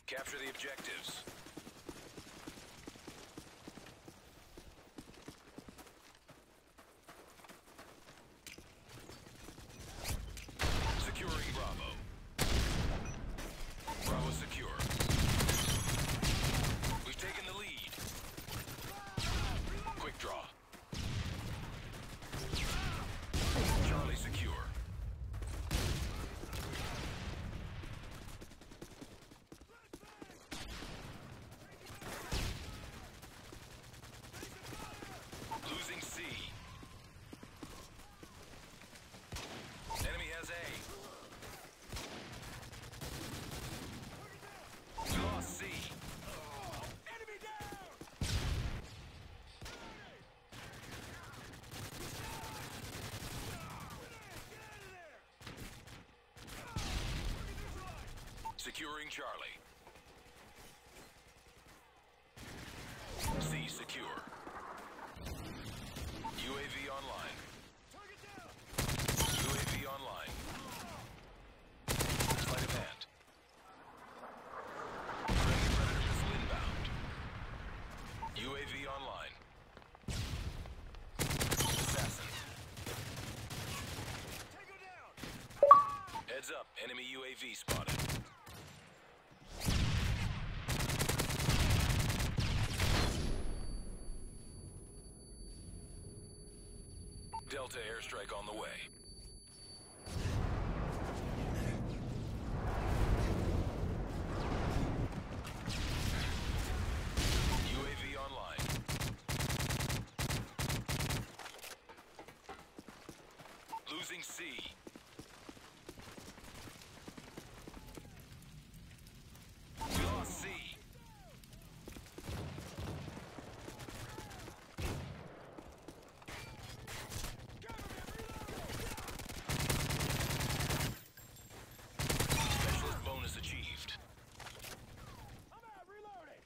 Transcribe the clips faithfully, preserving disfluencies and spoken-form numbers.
Capture the objectives. Securing Bravo. Bravo secure. We've taken the lead. Quick draw. Charlie secure. Losing C. Enemy has A. We lost C. Enemy down! Securing Charlie. C secure. U A V online. U A V online. Sleight of hand. Friendly Predator missile inbound. U A V online. Assassin. Heads up, enemy U A V spotted. Delta airstrike on the way. U A V online. Losing C. We lost C. Achieved. I'm out reloading.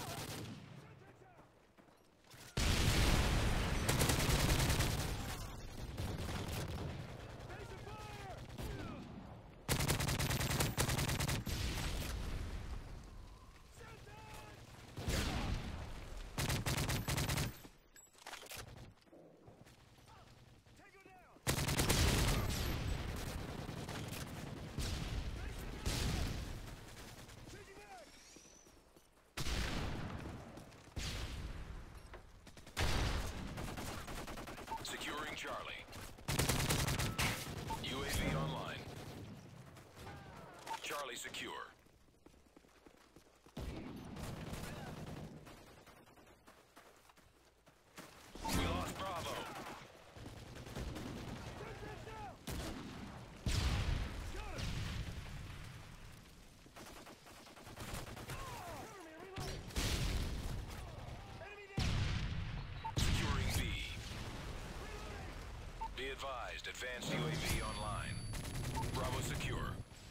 Securing Charlie. U A V online. Charlie secure. We lost Bravo. Securing B. Be advised, advanced U A V online. Bravo secure.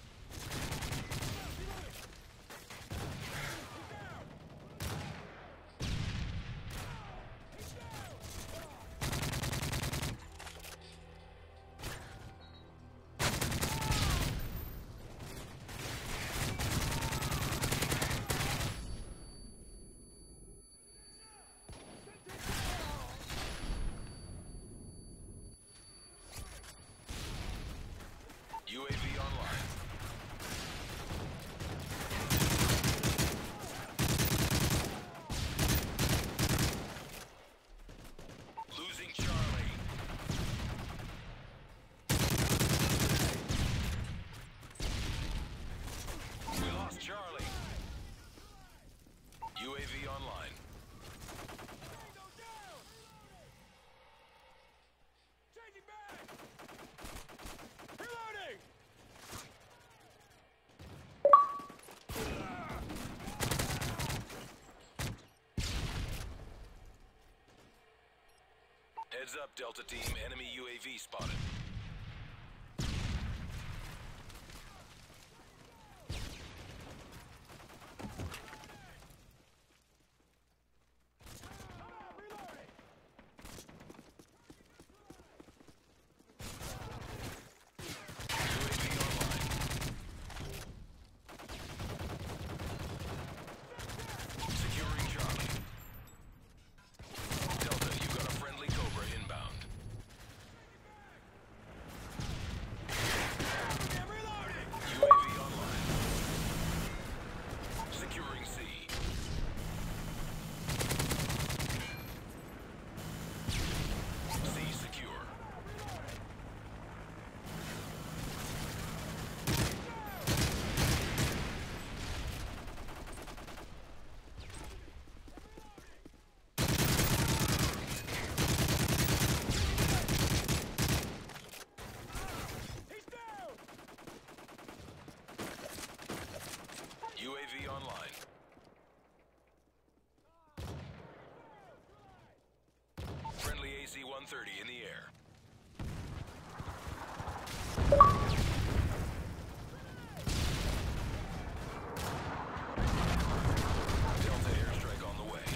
U A V online. Losing Charlie. We lost Charlie. U A V online. Changing back. Reloading. Heads up, Delta Team. Enemy U A V spotted. U A V online. one thirty in the air. Delta airstrike on the way.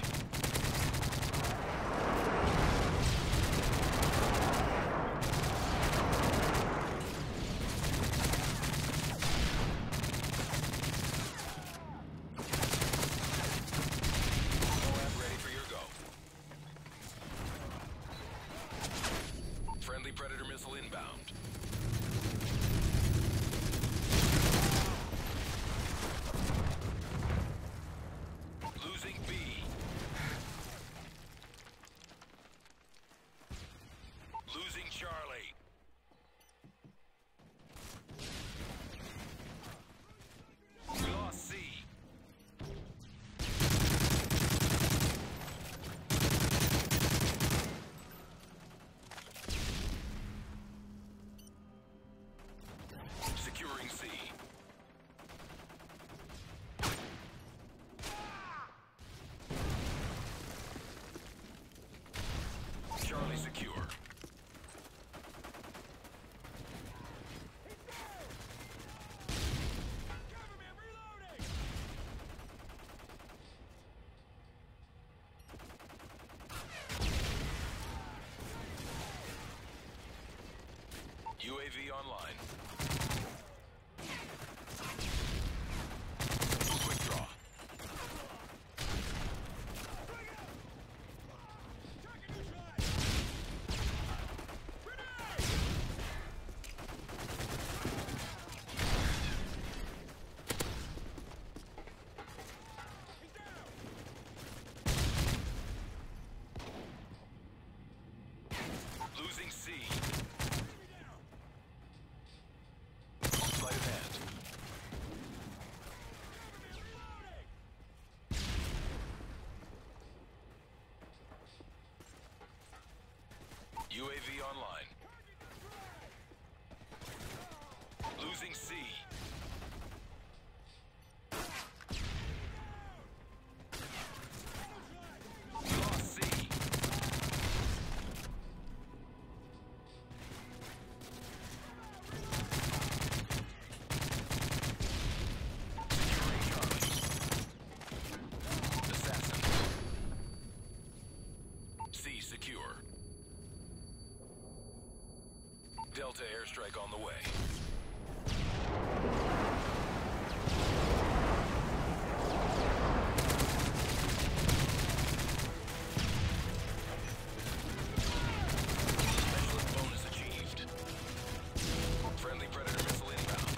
MOAB ready for your go. Friendly Predator missile inbound. Losing B. Losing Charlie. We lost C. Securing C. Charlie secure. U A V online. Quick draw. Losing C. Sleight of hand. U A V online. Losing C. We lost C. Securing Charlie. Assassin. C secure. Delta airstrike on the way. Specialist bonus achieved. Friendly Predator missile inbound.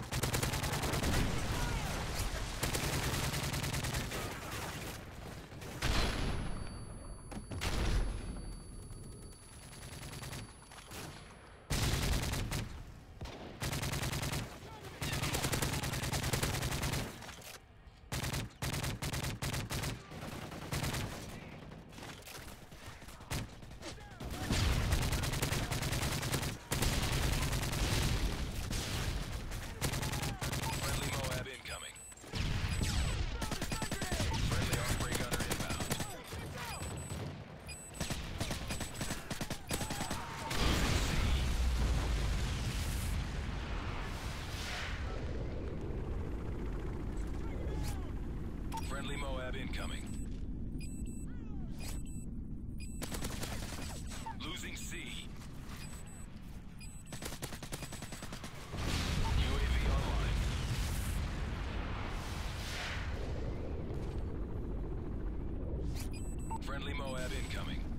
Friendly MOAB incoming. Friendly Osprey gunner inbound. Losing C. Friendly MOAB incoming. Losing C. U A V online. Friendly MOAB incoming.